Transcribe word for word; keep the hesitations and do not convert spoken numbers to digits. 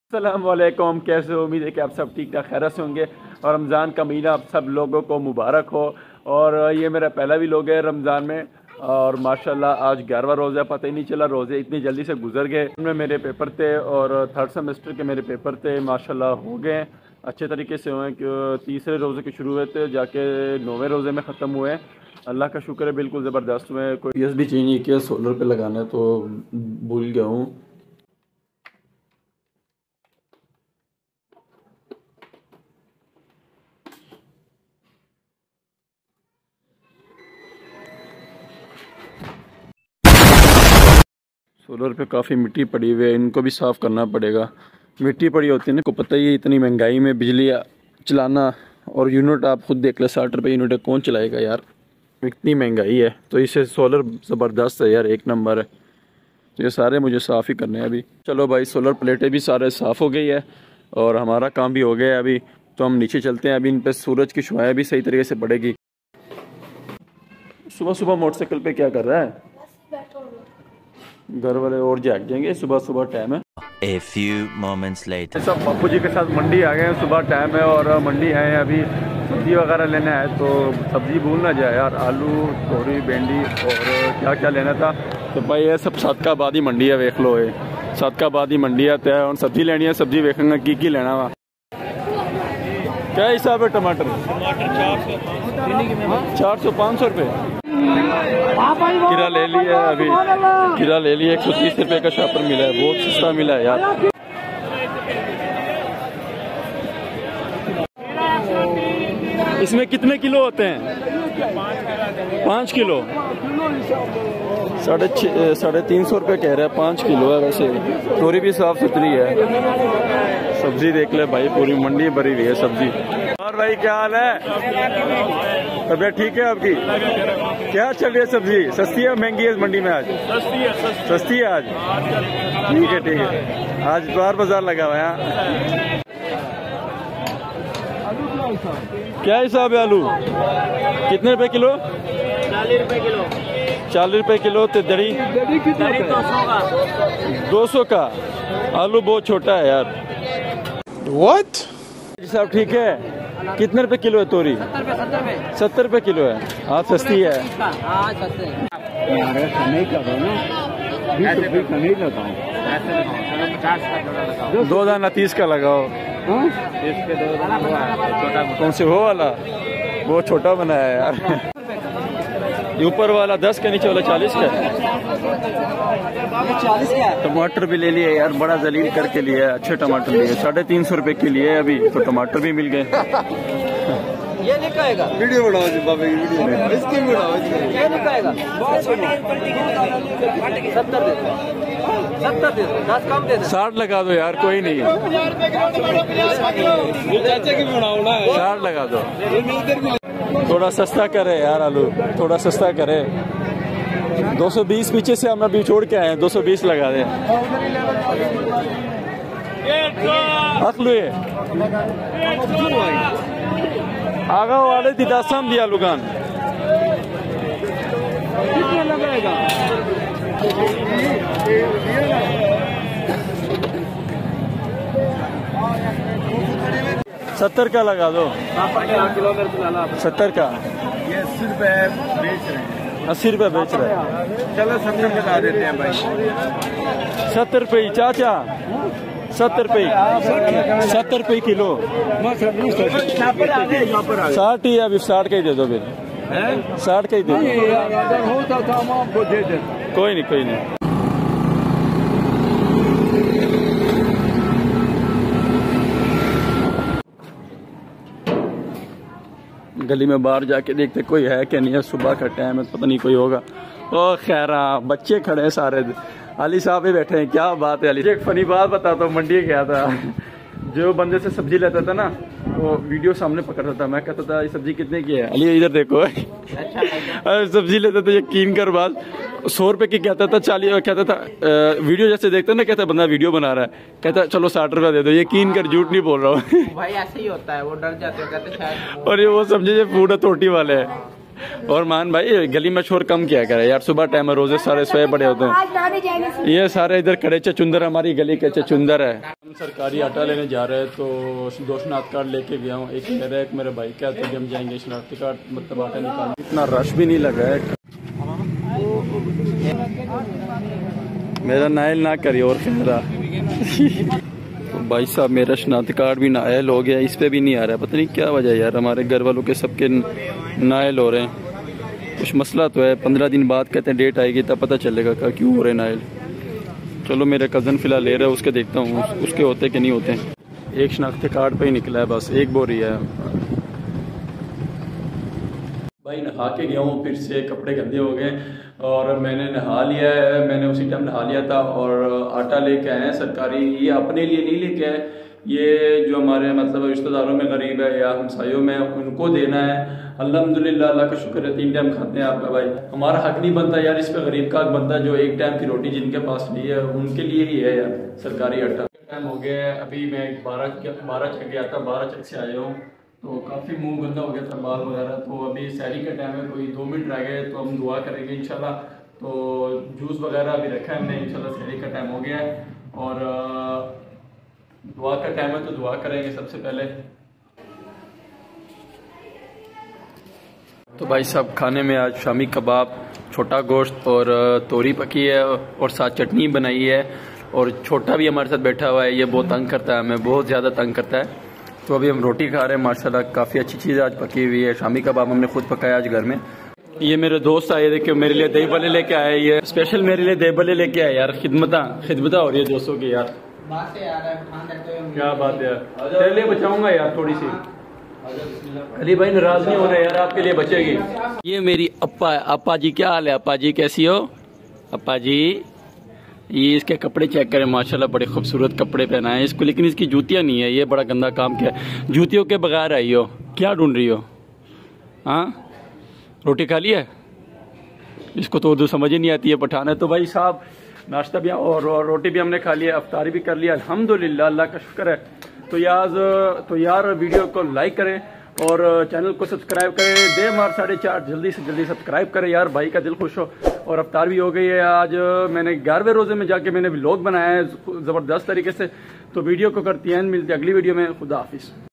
अस्सलाम वालेकुम, कैसे हो? उम्मीद है कि आप सब ठीक ठाक खैर से होंगे और रमज़ान का महीना आप सब लोगों को मुबारक हो। और ये मेरा पहला भी लोग है रमज़ान में और माशाल्लाह आज ग्यारहवां रोज़ा, पता ही नहीं चला रोज़े इतनी जल्दी से गुजर गए। उनमें मेरे पेपर थे और थर्ड सेमेस्टर के मेरे पेपर थे, माशाल्लाह हो गए अच्छे तरीके से हुए। कि तीसरे रोज़े के शुरू हुए थे जाके नौवें रोज़े में ख़त्म हुए। अल्लाह का शुक्र है बिल्कुल ज़बरदस्त हुए। कोई पी एस भी चाहिए कि सोलर पे लगाना है तो भूल गया हूँ। सोलर पे काफ़ी मिट्टी पड़ी हुई है, इनको भी साफ़ करना पड़ेगा। मिट्टी पड़ी होती है ना, को पता ही है इतनी महंगाई में बिजली चलाना। और यूनिट आप खुद देख ले, साठ रुपये यूनिट है, कौन चलाएगा यार, इतनी महंगाई है। तो इससे सोलर ज़बरदस्त है यार, एक नंबर है। तो ये सारे मुझे साफ़ ही करने हैं अभी। चलो भाई, सोलर प्लेटें भी सारे साफ़ हो गई है और हमारा काम भी हो गया है अभी। तो हम नीचे चलते हैं, अभी इन पर सूरज की शुआएँ भी सही तरीके से पड़ेगी। सुबह सुबह मोटरसाइकिल पे क्या कर रहा है? घर वाले और जाग जाएंगे, सुबह सुबह टाइम है। A few moments later. सब पप्पू जी के साथ मंडी आ गए हैं, सुबह टाइम है और मंडी आए हैं अभी सब्जी वगैरह लेना है। तो सब्जी भूल ना जाए यार, आलू, तोरी, भिंडी और क्या क्या लेना था। तो भाई ये सब सदकाबादी मंडी है, देख लो ये सदकाबादी मंडी है। तो और सब्जी लेनी है, सब्जी देखेंगे की की लेना वा। क्या हिसाब है टमाटर? चार सौ पाँच सौ रुपये किरा ले लिया है अभी। किरा ले लिया, एक सौ तीस रुपये का शापर मिला है, बहुत सस्ता मिला है यार। इसमें कितने किलो होते हैं? पाँच किलो साढ़े साढ़े तीन सौ रुपये कह रहा है, पाँच किलो है। वैसे तोरी भी साफ सुथरी है। सब्जी देख ले भाई, पूरी मंडी भरी हुई है सब्जी। और भाई क्या हाल है? तबियत ठीक है आपकी? क्या चल रही है सब्जी? सस्ती है महंगी है मंडी में आज? सस्ती है। सस्ती, सस्ती है आज। ठीक है ठीक है, आज बार बाजार लगा हुआ है। क्या हिसाब है आलू? कितने रुपए किलो? चालीस रुपए किलो। चालीस रुपए किलो। तो दड़ी दो सौ का। आलू बहुत छोटा है यार। What? साहब ठीक है। कितने रुपए किलो है तोरी? सत्तर रुपए किलो है। हाँ सस्ती है। दो दाना तीस का लगाओ। कौन से वो वाला? वो छोटा बनाया है यार। ऊपर वाला दस का, नीचे वाला चालीस का। चालीस का। टमाटर भी ले लिए यार, बड़ा जलील करके लिए, अच्छे टमाटर लिए, साढ़े तीन सौ रुपए के लिए अभी। तो टमाटर भी मिल गए। ये निकालेगा वीडियो बनाओ जी बाबा की वीडियो में, इसकी बनाओ इसकी। ये निकालेगा सत्तर दे दो, सत्तर दे दो, दस कम दे दो। साठ लगा दो यार, कोई नहीं। चाचा की बनाओ ना, साठ लगा दो, थोड़ा सस्ता करे यार आलू, थोड़ा सस्ता करे। दो सौ बीस पीछे से हम अभी छोड़ के आए हैं, दो सौ बीस लगा दे। अखलू आगा वाले दिदासम दिया लुगान। सत्तर का लगा दो। सत्तर का ये अस्सी रुपए बेच रहे हैं। अस्सी रुपए बेच रहे हैं। चलो सत्तर लगा देते हैं भाई। सत्तर रुपये चाचा, सत्तर रुपये, सत्तर रुपये किलो। साठ ही अभी, साठ का ही दे दो फिर। साठ का ही दे दो। होता था हम आपको दे देते। कोई नहीं कोई नहीं। गली में बाहर जाके देखते कोई है क्या नहीं है। सुबह का टाइम है, पता नहीं कोई होगा। ओ खैरा, बच्चे खड़े हैं सारे। अली साहब ही बैठे हैं। क्या बात है अली? एक फनी बात बताता हूँ, मंडी गया था, जो बंदे से सब्जी लेता था ना, वो वीडियो सामने पकड़ता था। मैं कहता था ये सब्जी कितने की है? अली इधर देखो। सब्जी लेता था, यकीन कर बात, सौ रुपए की कहता था, चालीस कहता था। वीडियो जैसे देखता ना, कहता बंदा वीडियो बना रहा है, कहता चलो साठ रुपया दे दो। यकीन कर, झूठ नहीं बोल रहा हूँ भाई, ऐसे ही होता है, वो डर जाते हैं, कहते शायद। और ये वो समझे फूड अथॉरिटी वाले हैं। और मान भाई गली में शोर कम किया करे यार, सुबह टाइम रोजे सारे सोए बड़े होते हैं। ये सारे इधर खड़े चचुंदर, हमारी गली के चचुंदर है। हम सरकारी आटा लेने जा रहे हैं तो दो शनाख्ती कार्ड लेके गया हूँ, एक मेरा एक मेरे भाई का, तो हम जाएंगे शनाख्ती कार्ड मतलब आटा निकालने। इतना रश भी नहीं लगा है। मेरा नायल ना करिए और खेरा। तो भाई साहब मेरा शनाख्ती कार्ड भी नायल हो गया, इस पे भी नहीं आ रहा है, पता नहीं क्या वजह यार। हमारे घर वालों के सबके नायल हो रहे हैं, कुछ मसला तो है। पंद्रह दिन बाद कहते हैं डेट आएगी तब पता चलेगा क्या क्यों हो रहे नायल। चलो मेरे कज़न फिलहाल ले रहा है, उसके देखता हूँ उस, उसके होते कि नहीं होते। एक शनाख्ती कार्ड पे ही निकला है बस, एक बोरी है। भाई नहा के गया हूँ, फिर से कपड़े गंदे हो गए और मैंने नहा लिया है। मैंने उसी टाइम नहा लिया था और आटा लेके आए हैं सरकारी। ये अपने लिए नहीं लेके आए, ये जो हमारे मतलब रिश्तेदारों में गरीब है या हमसायों में उनको देना है। अल्हम्दुलिल्लाह, अल्लाह का शुक्र है, तीन टाइम खाते हैं आपका भाई। हमारा हक नहीं बनता यार, इस पे गरीब का हक बनता है जो एक टाइम की रोटी जिनके पास नहीं है उनके लिए ही है यार सरकारी आटा। टाइम हो गया है, अभी मैं बारह बारह चक गया था, बारह चक से आया हूँ तो काफ़ी मुंह गंदा हो गया था, बाल वगैरह। तो अभी सहरी का टाइम है, कोई दो मिनट रह गए तो हम दुआ करेंगे इंशाल्लाह। तो जूस वगैरह अभी रखा है हमने, इंशाल्लाह सहरी का टाइम हो गया है और दुआ का टाइम है तो दुआ करेंगे सबसे पहले। तो भाई साहब खाने में आज शामी कबाब, छोटा गोश्त और तोरी पकी है और साथ चटनी बनाई है। और छोटा भी हमारे साथ बैठा हुआ है, ये बहुत तंग करता है हमें, बहुत ज़्यादा तंग करता है। तो अभी हम रोटी खा रहे हैं माशाल्लाह, काफ़ी अच्छी चीज़ आज पकी हुई है। शामी कबाब हमने खुद पकाया आज घर में। ये मेरे दोस्त आए देखिए, मेरे लिए दही बल्ले लेके आए, ये स्पेशल मेरे लिए दही बल्ले लेके आए यार। खिदमता खिदमता हो रही है दोस्तों की यार, क्या बात है। तेरे लिए बचाऊंगा यार थोड़ी सी। अली भाई नाराज नहीं हो रहे यार, आपके लिए बचेगी। ये मेरी अप्पा है। अप्पा जी क्या हाल है? अप्पा जी कैसी हो? अप्पा जी ये इसके कपड़े चेक करें माशाल्लाह, बड़े खूबसूरत कपड़े पहनाए इसको, लेकिन इसकी जूतियां नहीं है, ये बड़ा गंदा काम किया। जूतियों के बगैर आई हो, क्या ढूंढ रही हो? हाँ रोटी खा लिया? इसको तो उर्दू समझ ही नहीं आती है, पठान है। तो भाई साहब नाश्ता भी और रोटी भी हमने खा लिया, अफ्तारी भी कर लिया अल्हम्दुलिल्लाह, अल्लाह का शुक्र है। तो यार तो यार वीडियो को लाइक करें और चैनल को सब्सक्राइब करें। दे मार साढ़े चार, जल्दी से जल्दी सब्सक्राइब करें यार, भाई का दिल खुश हो। और अफ्तार भी हो गई है। आज मैंने ग्यारहवें रोजे में जाके मैंने व्लॉग बनाया है ज़बरदस्त तरीके से। तो वीडियो को करती हैं, मिलती है अगली वीडियो में। खुदा हाफिज़।